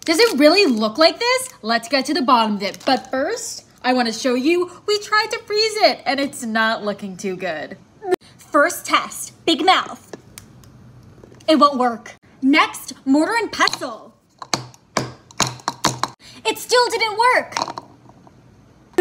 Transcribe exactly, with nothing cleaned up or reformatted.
Does it really look like this? Let's get to the bottom of it. But first, I want to show you, we tried to freeze it and it's not looking too good. First test, big mouth. It won't work. Next, mortar and pestle. It still didn't work.